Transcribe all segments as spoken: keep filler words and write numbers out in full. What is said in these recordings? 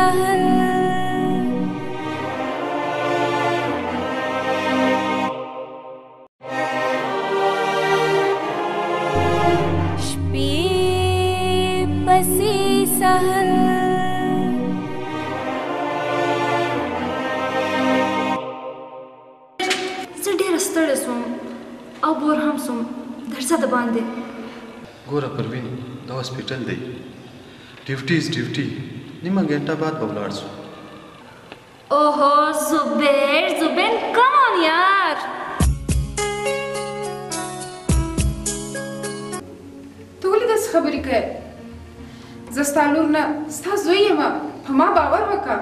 सहर शपी पसी सहर زه ډېره ستړې سوم او بور هم سوم درځه د باندې ګوره پروین دا هاسپیټل دی ډیوټي از ډیوټي نیمه ګنټه بعد به ولاړ شو اوهو زبیر زبیر کمان یار ته ولې داسې خبرې کوې زه ستا لور نه ستا زوی یم په ما باور وکړه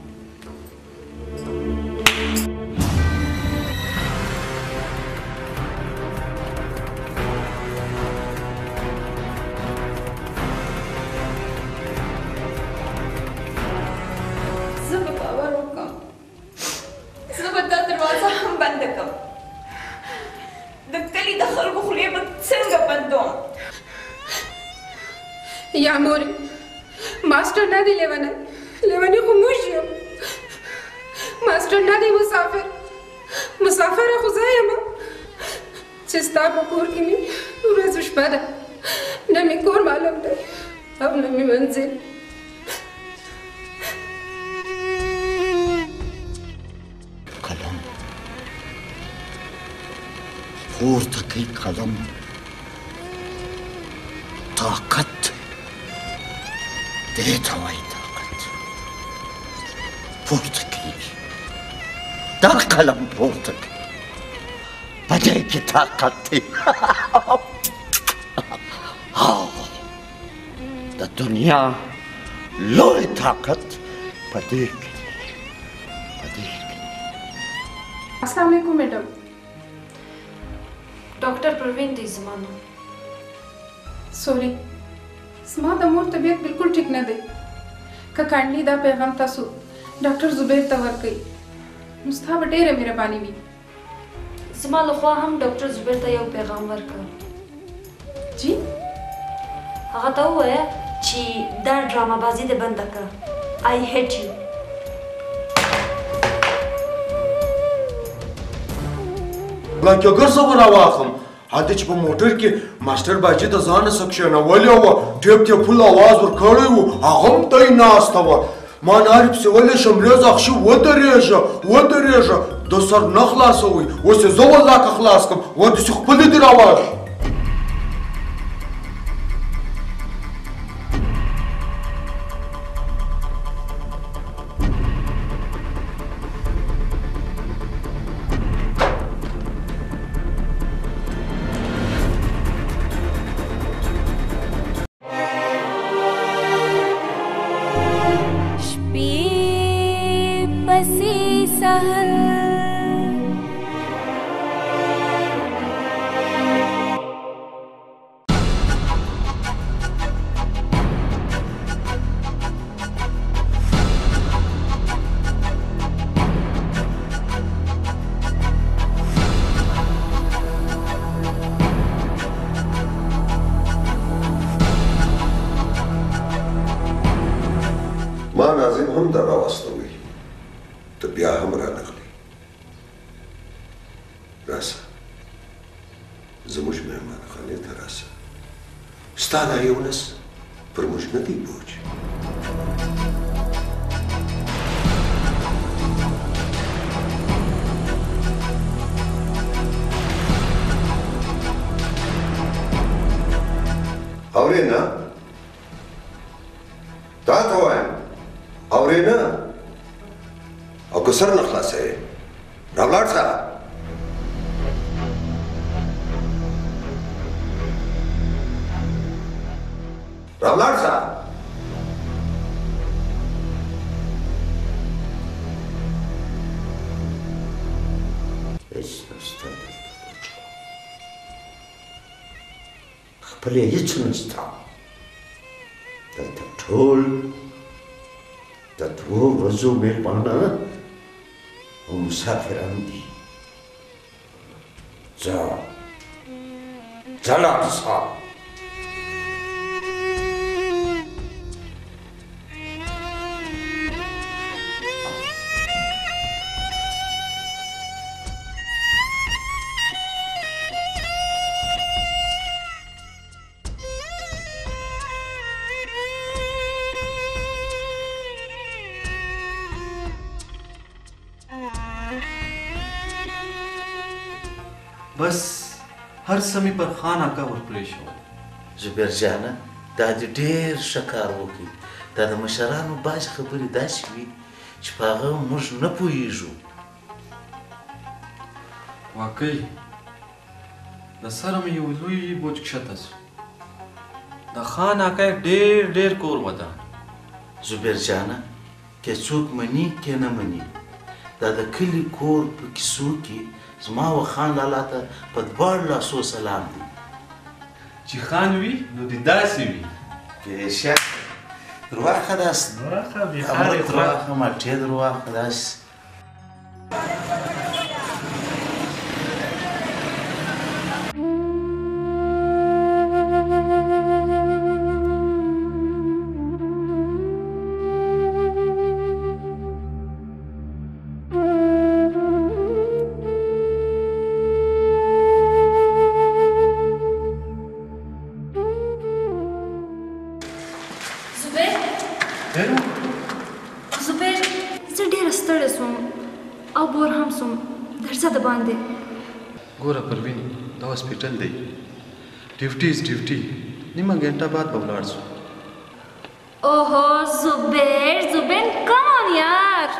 یا مورې ماسټر نه دی لیونی لیونی خو موږ یم ماسټر نه دی مسافر مسافره خو زه یم چې ستا په کور کې مې ورځ شپه ده نه مې کور معلوم دی او نه مې منزل قلم پورته کوي قلم طاقت دې ته وایي طاقت پورته کوي دا قلم پورته کوي په دې کې طاقت دی د دنیا لوی طاقت په دې کې په دې کې السلام علیکم میډم ډاکټر پروین دی زما نوم سوري زما د مور طبیعت بالکل ټیک نه دی که کاڼلي دا پیغام تاسو ډاکټر زبیر ته ورکوئ نو ستا به ډېره مهرباني وي زما لخوا هم ډاکټر زبیر ته یو پیغام ورکړه جی هغه ته ووایه چې دا ډرامه بازي دې بنده کړه آی هیټ یو بلانکیګر څه به راواخلم هلته چې په موټر کې ماسټر باجي د ځانه څه کښېنولې وه ټیپ ټیپ فل اواز ورکړی و هغه هم ته یې ناسته وه ما نارې پسې ولیشم لیز اخشي ودرېږه ودرېږه د سر نه خلاصوئ اوس یې زه والله که خلاص کړم و داسې خپلې دې راواخلي ما ناظم هم در راوستوي ته بیا هم رانغلې راسه زموږ مهمانخانې ته راسه ستا دا یو نس پر موږ نه دی بوج اورې نه تا ته وایم اورې نه او که سر نه خلاصوې راولاړ شه راولاړ شه هېڅ نشته خپلې هېڅ نشته دلته ټول د دوو ورځو مېلمانه او مسافران دي ځه ځه لاړ شه بس هر سمې پر خان اکا ورپرې شو. زبیر جانه دا دې ډېر ښه کار وکړي. دا د مشرانو بعضې خبرې داسې وي چې په هغه موږ نه پوهېږو. واقعي د سره مې یو لوی بوج کښته سو. د خان اکا یې ډېر ډېر کور ودان. زبیر جانه که څوک مني که نه مني دا د کلي کور په کیسو کې زما و خان لالا ته په دواړو لاسو سلام دی. چې خان وي نو دې داسې وي. بېشک درواخه داسې امره درواخه مټې درواخه داسې. زبیر زه ډېره ستړې سوم او بور هم سوم. درځه د باندې. ګوره پروین دا هاسپیټل دی. ډیوټي از ډیوټي. نیمه ګنټه بعد به ولاړ سو. اوهو زبیر زبیر کم آن یار.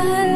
सहर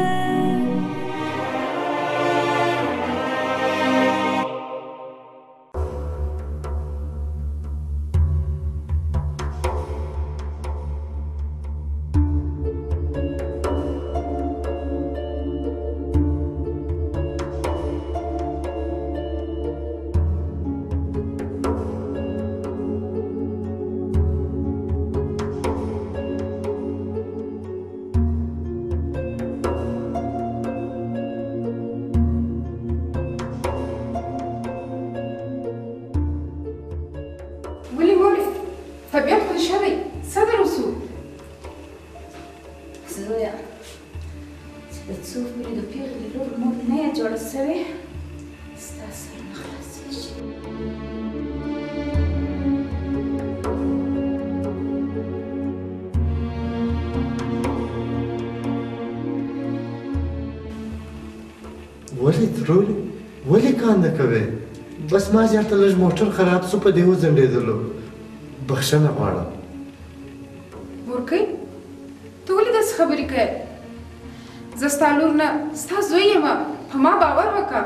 ولې ترولې ولې کار نه کوې بس ما زیاته لږ موټر خراب سو په دې وځنډېدلو بخښنه غواړم ورکۍ ته ولې داسې خبرې کوې زه ستا لور نه ستا زوی یم په ما باور وکړه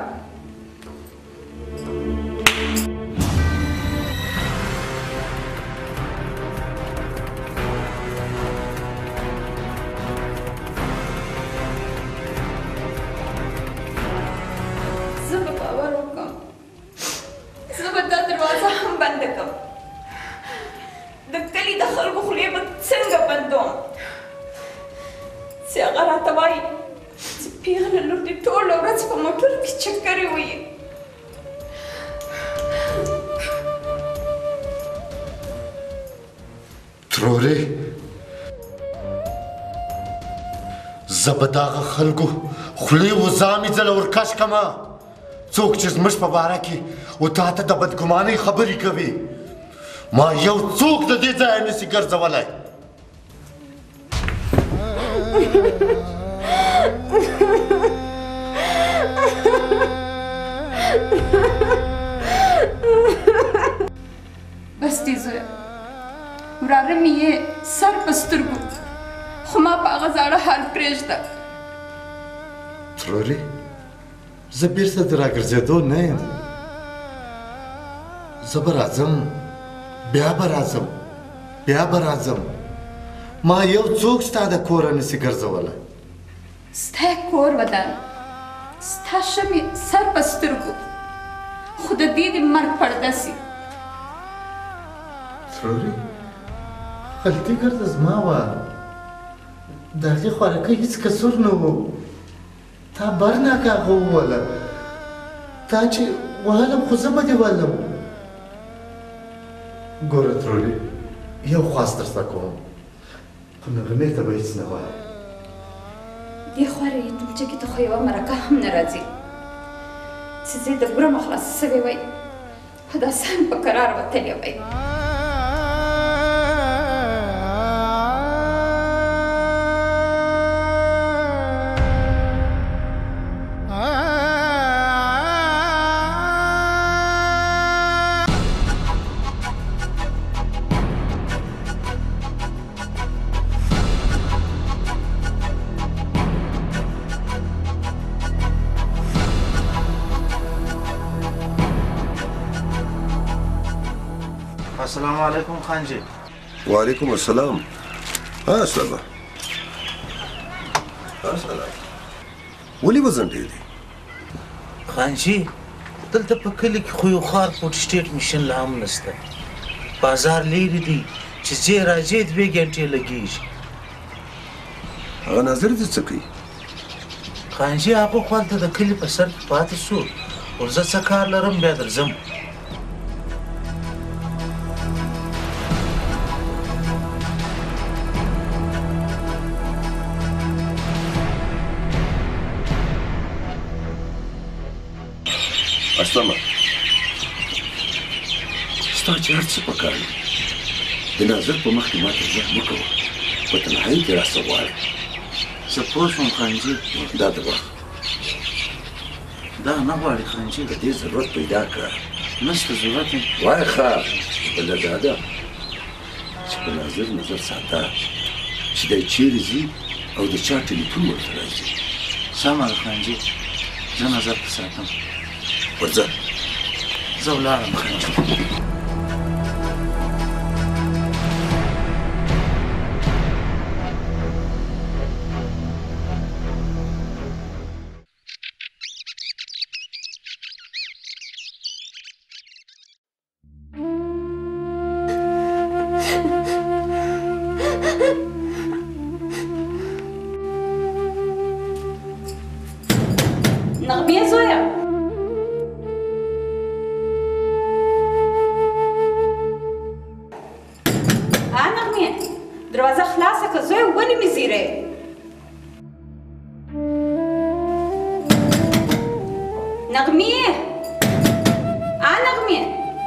ترورې زه به دغه خلکو خولې وزامې ځله ورکش کړمه څوک چې زموږ په باره کې و تا ته د بدګمانۍ خبرې کوي ما یو څوک د دې ځایه نسي ګرځولی بس دې زویه وراره مې یې سر په سترګو خو ما په هغه زاړه حال پرېږده ترورې زه بیرته د راګرځېدو نه یم زه به راځم بیا به راځم بیا به راځم ما یو څوک ستا د کوره نسي ګرځولی ستا کور ودان ستا ښه مې سر په سترګو خو د دې دې مرګ پرده سي ترورې غلطي ګرده زما وه د هغې خوارکۍ هېڅ قصور نه و تا برناکه هغه ووهله تا چې وهلم خو زه به دې ولم ګوره ترورې یو خواست درته کوم خو نغمې ته به هېڅ نه وایه دې خوارې یتیمچکې ته خو یوه مرکه هم نه راځي چې زه د ګرمه خلاصه سوې وی خو دا سم په قرار وتلې وی السلام علیکم خان جی وعلیکم السلام ها سلام ها سلام ولې وځنډېدې خان جی دلته په کلي کې خو یو خار پوټ سټیټ مشن لا هم نشته بازار لیرې دی چې ځې راځې دوې ګنټې لګېږي هغه ناظر دې څه کوي خان جی هغه خو هلته د کلي په سر کې پاتې شو ورځه څه کار لرم بیا درځم اسلامه ستا چې هر څه پکار دي د ناظر په مخ کې ماته غږ مه کوه په تنهایي کې راڅه غواړې زه پوه شوم خان جي دا د وخت دا نه غواړي خان جي د دې ضرورت پیدا کړه نشته ضرورت یې وایه ښه بله دا ده چې په ناظر نظر ساته چې دی چیرې ځي او د چا ټلیفون ورته راځي. سمه ده خانجي، زه نظر کې ساتم. ورځه زه ولاړم خانجي. نغمې زویه، ها نغمې، دروازه خلاصه که زویه، ولې مې زیری؟ نغمې، ها نغمې،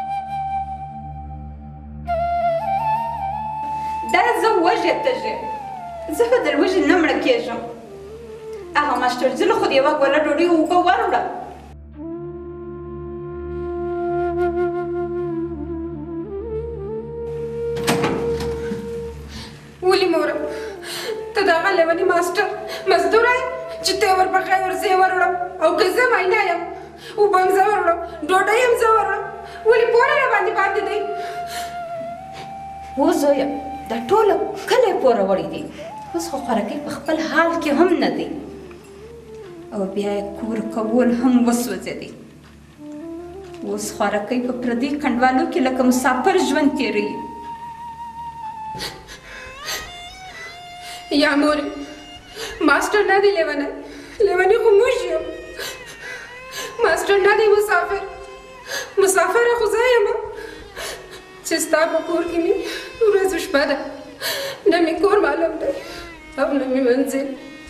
دا زه وږې تږې، زه به در وږې نه مړه کېږم. هغه ماسټر زه له خو د یوه ګوله ډوډۍ اوبه وروړه. ولې موره، ته د هغه لیوني ماسټر مزدوره یې چې ته یې ورپخی ور زه یې وروړم، او که زه ماینه یم اوبه هم زه وروړم، ډوډۍ هم زه وروړم، ولې پور یې راباندې باندې دی؟ هو زویه، دا ټوله کله یې پوره وړي دي، اوس خو خوارکۍ په خپل حال کې هم نه دی، او بیا یې کور کول هم وسوځېدی. اوس خوارکۍ په پردي کنډوالو کې لکه مسافر ژوند تېروي. یا مورې، ماسټر نه دی لیونی، لیونی خو موږ یم. ماسټر نه دی مسافر، مسافره خو زه یم چې ستا په کور کې مې ورځ شپه ده، نه مې کور معلوم دی او نه مې منزل.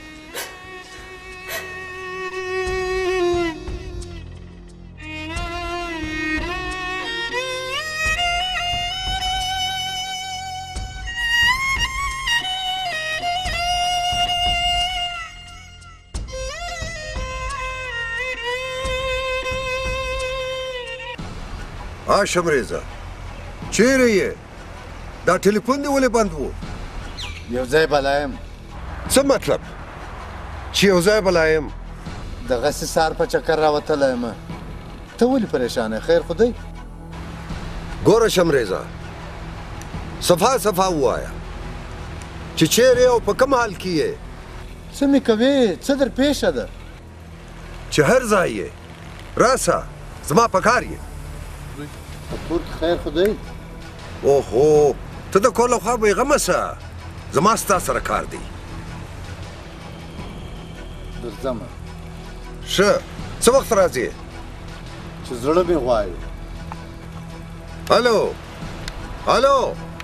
ها شمریزه، چیرې یې؟ دا ټلیفون دې ولې بند و؟ یو ځای بلا یم. څه مطلب چې یو ځای بلا یم؟ دغسې سهار په چکر راوتلی یم. ته ولې پریشانه یې؟ خیر خو دی؟ ګوره شمریزه، صفا صفا ووایه چې چیرې او په کوم حال کې یې؟ څه مې کوې؟ څه در پیښه ده؟ چې هر ځای یې راسه، زما په کار یې. په کور کې خیر خو دی؟ اوهو، ته د کور له خوا بېغمه سه، زما ستا سره کار دی. درځمه. ښه، څه وخت راځې؟ چې زړه مې غواړي. الو الو،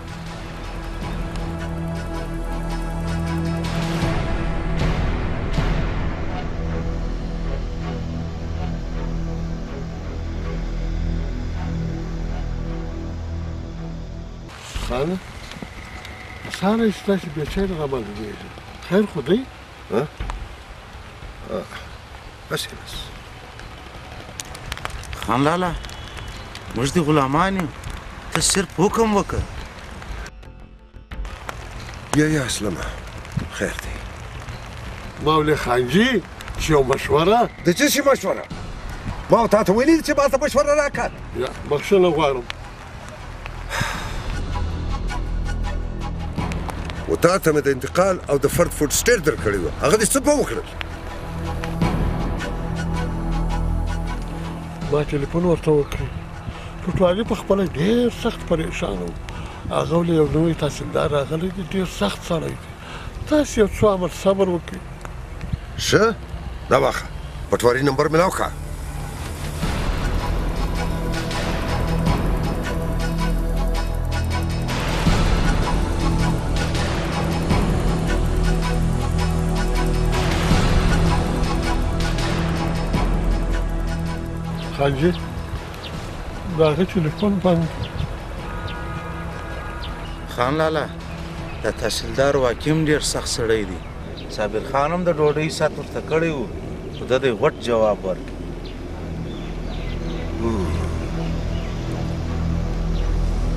خانه سهار یې ستاسې بېچاره رامعلومېږي. خیر خو دی؟ بس بس خان لالا، موږ دې غلامان یو، ته صرف حکم وکړه. یا یا اسلمه، خیر دی. ما ولې خانجي چې یو مشوره. د څه شي مشوره؟ ما تا ته ویلي چې ما ته مشوره راکړه. یا بخښنه غواړم. و تا ته مې د انتقال او د فرد فوډ سټیر درکړی و، هغه دې څه په وکړل؟ ما ټلیفون ورته وکړ، پټوالي په خپله ډېر سخت پریشان و. هغه ولې یو نوی تحصیلدار راغلی دی، ډېر سخت سړی دی. تاسې یو څو امر صبر وکړئ. ښه، دا واخه پټواري نمبر ملاو کړه. خانجي، د هغه ټلیفون بند. خان لالا، د تحصیلدار واقع هم ډېر سخت سړی دی. صابر خان هم د ډوډۍ سات ورته کړی و، خو ده دی غټ جواب ورکړ.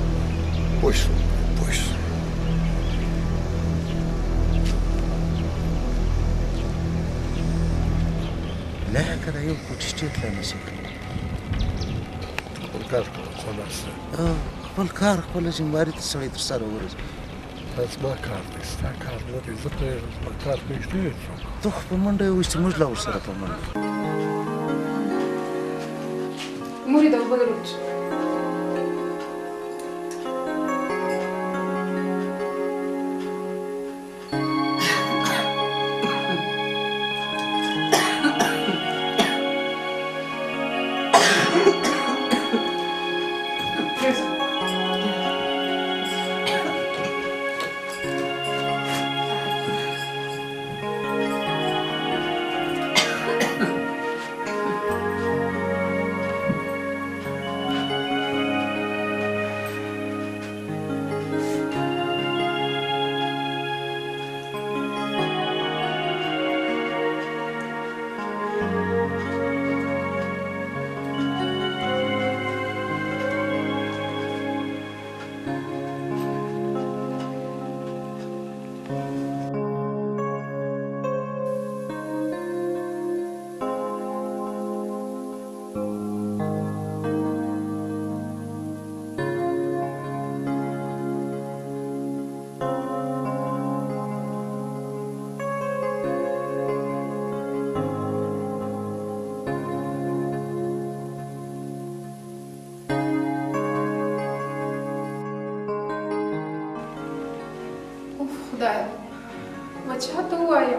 پوه شوم پوه شوم. لکه د یو کوټې ټیټ لا نشي کولی خپل کار کوه خلاص خپل کار خپله ذمهواري ته سړی تر سره ورسوي دا زما کار دی ستا کار نه دی زه پوهېږم زما کار پرېږدې څوک ته خو په منډه یې وایي چې موږ لا ورسره په منډه مورې د اوبه دروچ خدایا ما چاته ووایم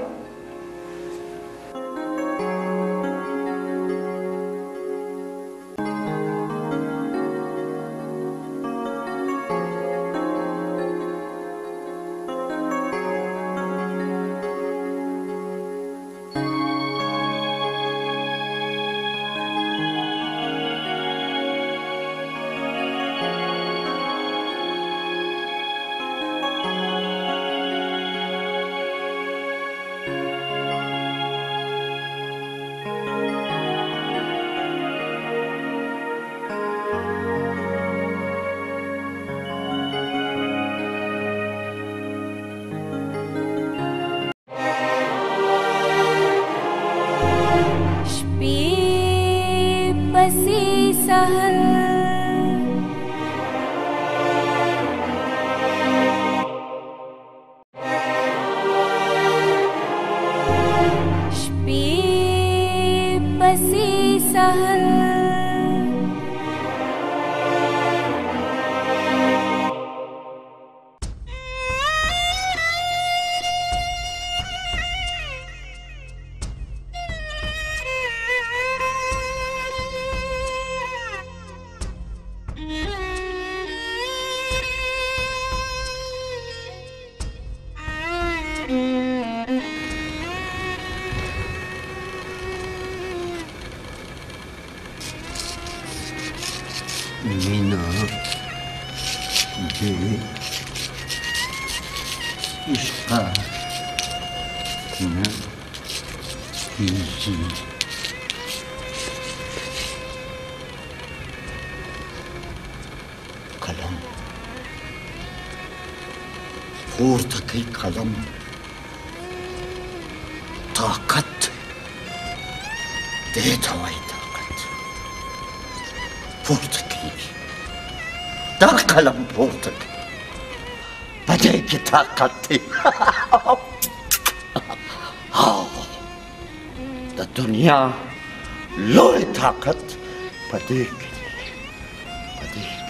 مینا دې عشقه نه کېږي قلم پورته کوي قلم طاقت دې ته وایي طاقت پورته کوي دا قلم پورته کوي په دې کې طاقت دی د دنیا لوی طاقت په دې کې په دې کې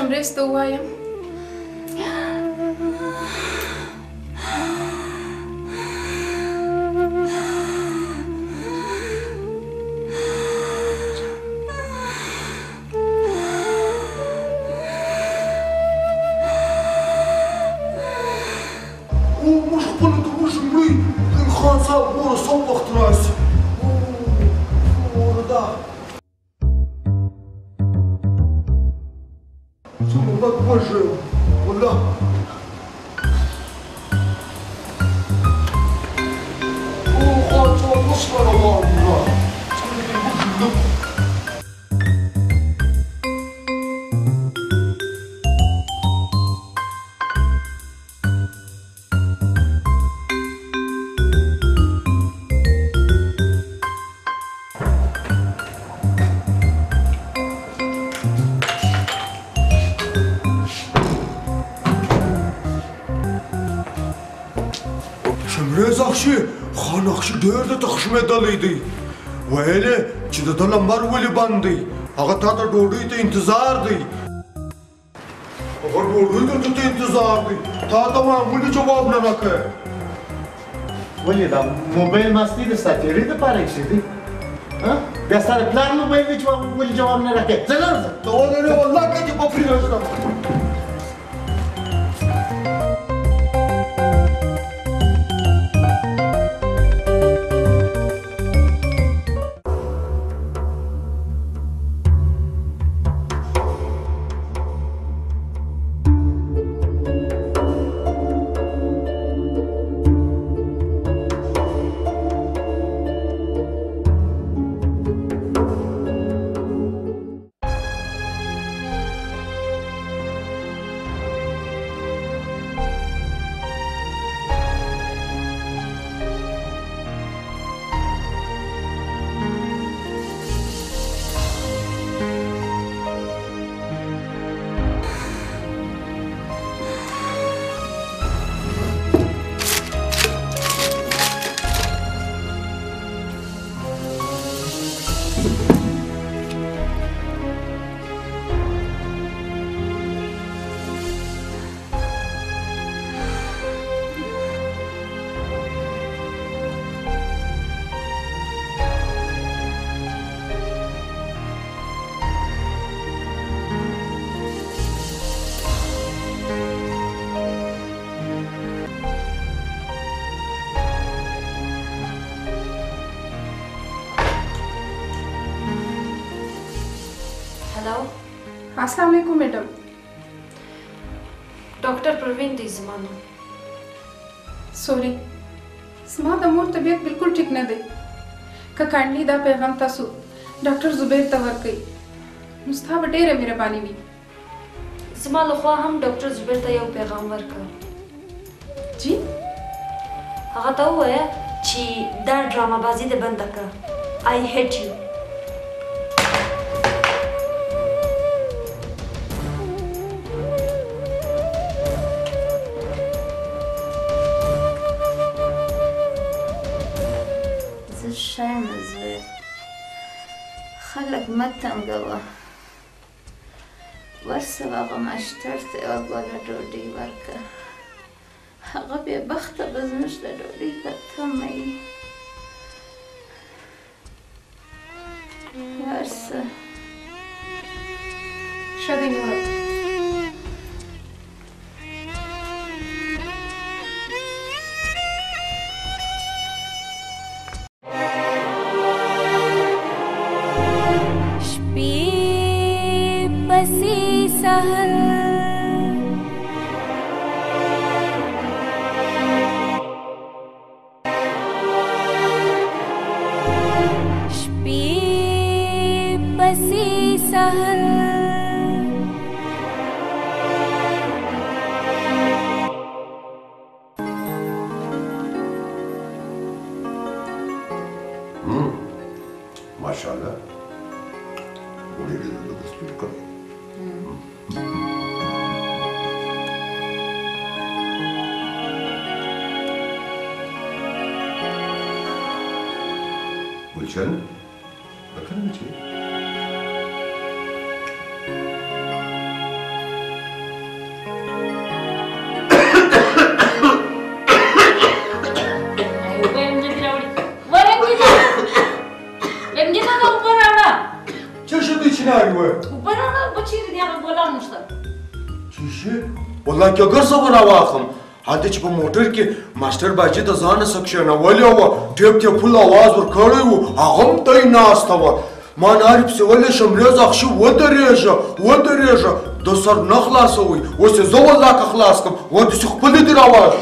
شمریز ته ووایم موږ خپله ته وشمړئ خان صاحب ګوره سم وخت راشي ګوره دا څومره بد وږی یم والله او خان صاحب وسپه روان وه شمریز اخشي خان اخشي ډېر د تخشمېدلی دی ویل یې چې د ده لمبر ولې بند دی هغه تا ته ډوډۍ ته انتظار دی هغه ډوډۍ ته ته انتظار دی تا ته معمولي جواب نه راکوې ولې دا موبایل مستي د ساتیرۍ دپاره ایښی دی بیا ستا د پلار موبایل دی چې ولې جواب نه راکوې ځه لاړ ځه ته ولې والله که دې په پرېږدم السلام علیکم میډم ډاکټر پروین دی زما نوم سوري زما د مور طبیعت بالکل ټیک نه دی که کاڼلي دا پیغام تاسو ډاکټر زبیر ته ورکوئ نو ستا به ډېره مهرباني وي زما لخوا هم ډاکټر زبیر ته یو پیغام ورکړه جی هغه ته ووایه چې دا ډرامه بازي دې بنده کړه آی هیټ یو شرم زوی خلک مه تنګوه ورسه هغه مشتر ته یوه ګوله ډوډۍ ورکړه هغه بې بخته به زموږ د ډوډۍ په تمه وي ورسه ښه دی نوره सहर शपी पसी सहर माशाल्लाह बड़ी जबरदस्त लुक गुलशन बता मुझे والله که اگر زه به راواخلم هلته چې په موټر کې ماسټر باجي د ځانه څخه کښېنولې وه ټیپ ټیپ فل اواز ورکړی و هغه هم تی ناسته وه ما نارې پسې ویلې شمریز اخشي ودرېږه ودرېږه د سر نه خلاصوئ اوس یې زه والله که خلاص کړم و داسې خپلې دې راواش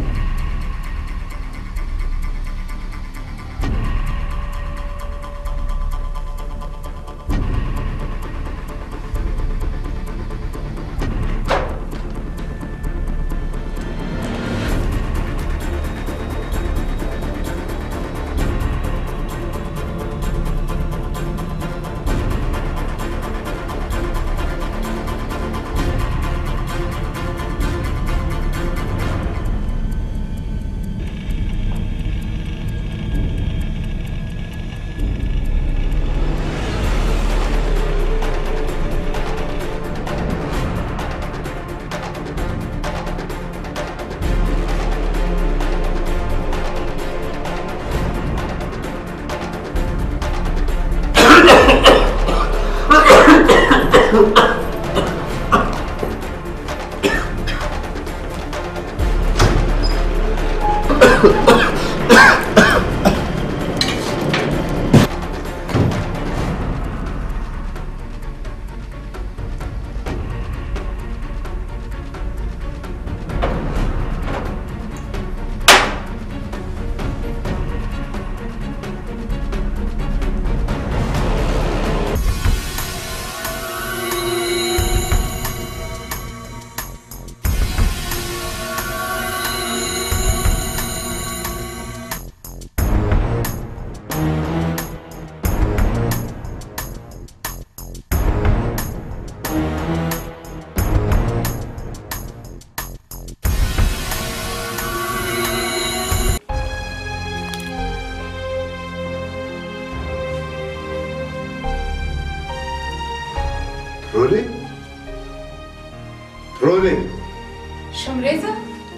رولي رولي شمريزه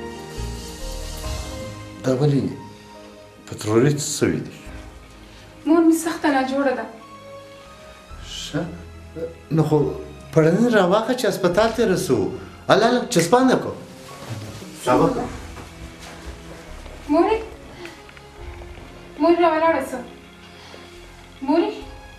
دا ولې پترولي څه سوي دي مور مې سخته ناجوړه ده ښه نو خو پړنې راواخه چې هسپتال ته رسو الله لږ چسپانده کو راوکړه مورې مورې راولاړه څه مورې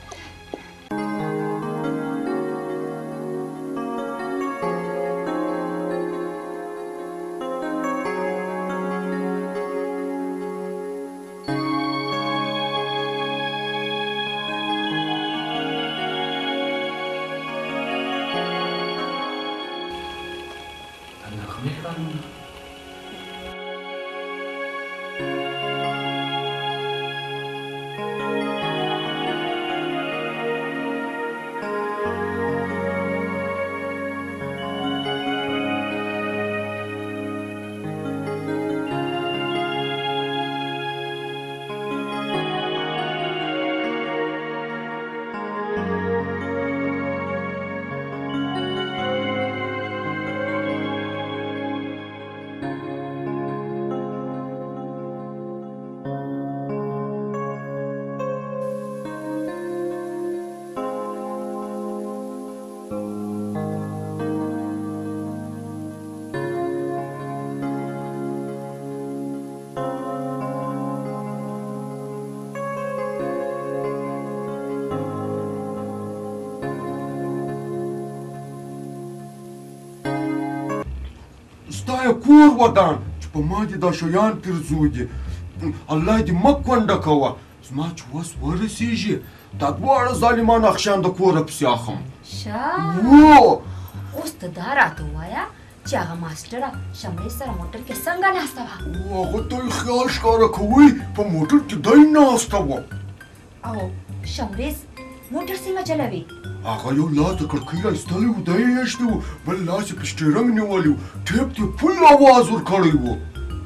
ستا یې کور ودان چې په ما دې دا شیان پرځو دي الله دې مه کونډه کوه زما چې وس ورسېږي دا دواړه ظالمان اخشان د کوره پسې اخم ښه و اوس ته دا راته ووایه چې هغه ماسټره شمري سره موټر کې څنګه ناسته وه هغه ته یې خیال ښکاره کوئ په موټر کې دی ناسته وه او شمریز موټر څنګه چلوي هغه یو لاس د کړکۍ رایستلی و دی یې ایښتی و بل لاس یې په سټیرنګ نیولی و ټیپ ټیپ فل اواز ورکړی و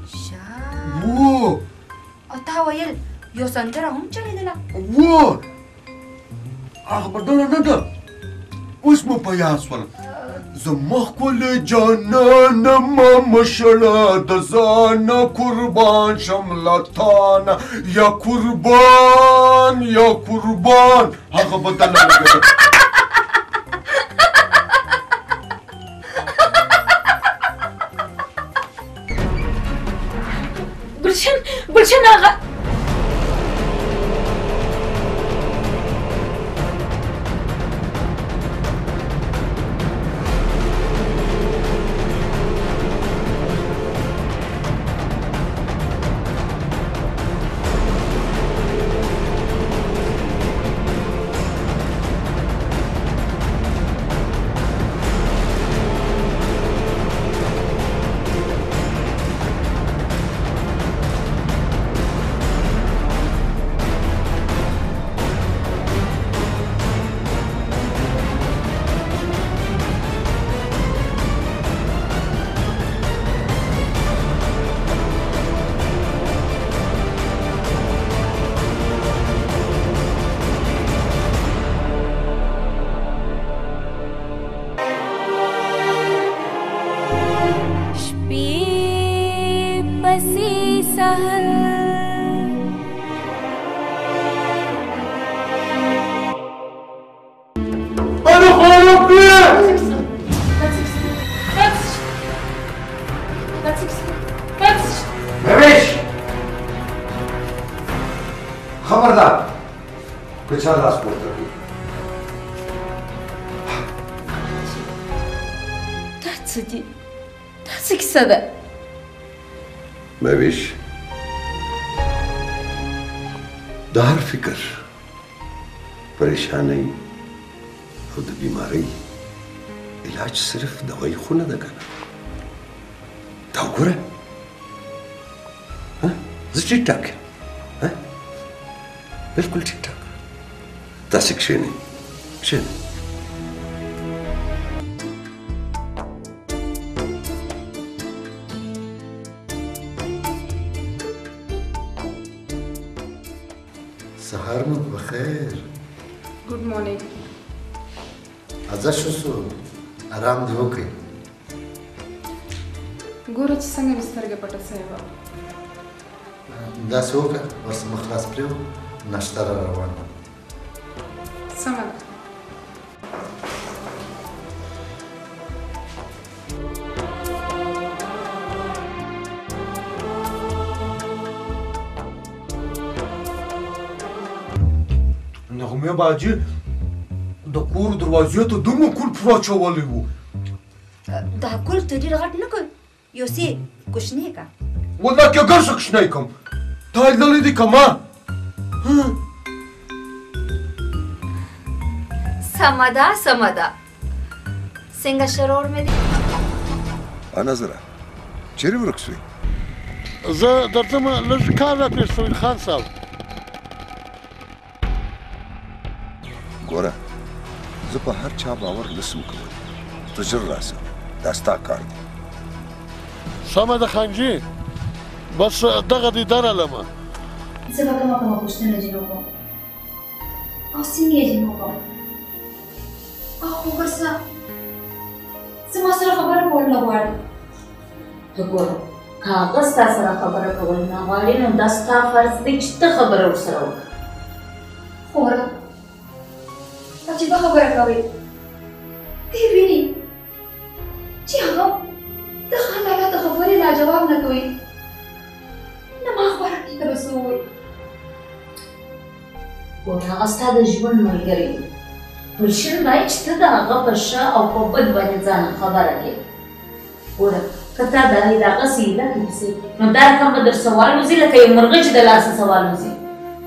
و او تا ویل یو سندره هم چلېدله و هغه بدله نه ده اوس مو په یاد شول زما ښکلې جانانه ما مشړه د ځانه قربان شم له تانه یا قربان یا قربان هغه بدله نه ده ګلشن ګلشن هغه خبردار که چا لاس پورته کړي. دا څه دي؟ دا څه کیسه ده؟ مهوش د هر فکر پریشانۍ او د بیمارۍ علاج صرف دوايي خو نه ده که نه. دا وګوره زه ټیک ټاک یم بالکل ټیک ټاک. تاسې کښېنئ کښېنئ. سهار مو بخیر. ګډ مارنینګ. ازه شو سو آرام دی وکړئ. ګوره چې څنګه مې سترګې پټه سوې وه. داسې وکړه ورسه مخ خلاص پرېو ناشته را روانه ده. سمه ده. نغمه باجي د کور دروازې ته دومره کلپ راچولی و. دا کلپ ته ډېر غټ نه کړ یو څه کوچنی کا. والله که ګرځه کوچنی کم تا لیدلی دی که ما. سمه ده سمه ده. څنګه شرور مې دی؟ نظره چیرې ورک سوې؟ زه درځم لږ کار راپېښ شوی خان صاحب. ګوره زه په هر چا باور نسم کولی. ته ژر راسه دا ستا کار دی. سمه ده خانجي بس دغه دې درالمه. زه به کومه کومه پوښتنه جنو کوم او څنګه یې جنو کوم او خو ورسه زما سره خبره کول نه غواړي. ته ګوره که هغه ستا سره خبره کول نه غواړي نو دا ستا فرض دی چې ته خبره ورسره وکړه. خوره عجیبه خبره کوي. ته ویني چې هغه د خان لالا د خبرې لاجواب نه کوي. نه ما خبره کې ته به څه ووایي. ګوره هغه ستا د ژوند ملګری دی. ګلشن باید چې ته د هغه په ښه او په بد باندې ځان خبره کړې. ګوره که تا دا دغسې ایله کړې نو دا رقم به در سوال وځي لکه یو مرغه چې د لاسه سوال وځي.